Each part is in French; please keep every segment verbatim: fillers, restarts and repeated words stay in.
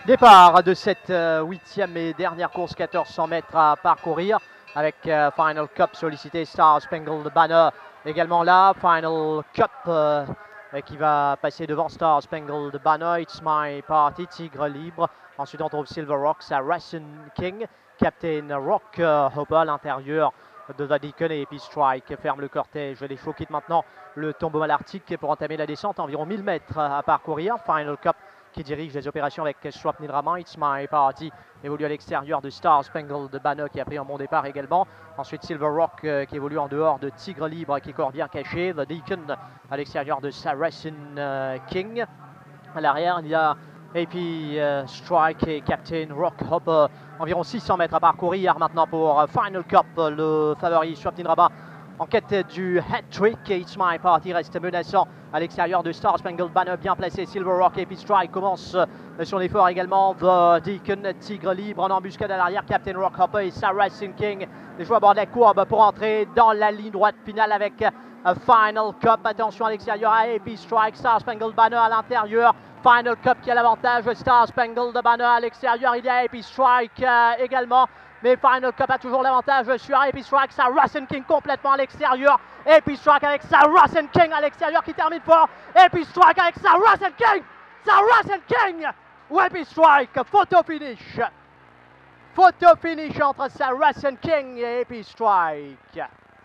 Départ de cette huitième et dernière course, quatorze cents mètres à parcourir avec euh, Final Cup sollicité, Star Spangled Banner également là. Final Cup euh, qui va passer devant Star Spangled Banner, It's My Party, Tigre Libre. Ensuite on trouve Silver Rock, Saracen King, Captain Rock euh, Hopper à l'intérieur de The Deacon et Epi Strike ferme le cortège. Les chevaux quittent maintenant le tombeau malartic pour entamer la descente, environ mille mètres à parcourir. Final Cup qui dirige les opérations avec Swapnil Rama, It's My Party évolue à l'extérieur de Star Spangled Banner qui a pris un bon départ également. Ensuite Silver Rock euh, qui évolue en dehors de Tigre Libre qui court bien caché. The Deacon à l'extérieur de Saracen euh, King. À l'arrière il y a A P euh, Strike et Captain Rock Hopper. Environ six cents mètres à parcourir maintenant pour euh, Final Cup. Le favori Swapnil Rama en quête du hat-trick. It's My Party reste menaçant à l'extérieur de Star Spangled Banner, bien placé. Silver Rock et P Strike commence son effort également. The Deacon, Tigre Libre en embuscade à l'arrière. Captain Rock Hopper et Saracen King. Les joueurs à bord de la courbe pour entrer dans la ligne droite finale avec uh, Final Cup. Attention à l'extérieur à A P Strike, Star Spangled Banner à l'intérieur. Final Cup qui a l'avantage, Star Spangled Banner à l'extérieur. Il y a A P Strike euh, également. Mais Final Cup a toujours l'avantage sur A P Strike, Saracen King complètement à l'extérieur. A P Strike avec Saracen King à l'extérieur qui termine fort. A P Strike avec Saracen King. Saracen King ou A P Strike. Photo finish. Photo finish entre Saracen King et A P Strike.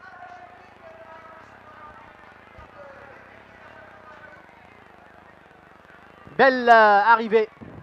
Belle euh, arrivée.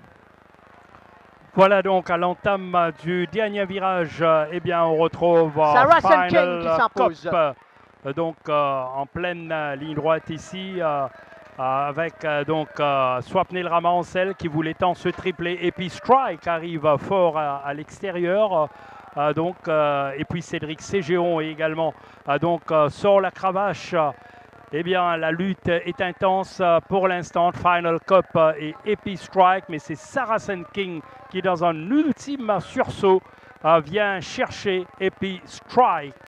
Voilà donc à l'entame du dernier virage, eh bien on retrouve euh, Saracen Final King qui s'impose. Cup, euh, donc euh, en pleine euh, ligne droite ici, euh, euh, avec euh, donc euh, Swapnil Rama en selle qui voulait tant se tripler, et puis Strike arrive fort à, à l'extérieur. Euh, donc euh, et puis Cédric Ségéon également euh, donc euh, sort la cravache. Eh bien, la lutte est intense pour l'instant. Final Cup et A P Strike, mais c'est Saracen King qui, dans un ultime sursaut, vient chercher A P Strike.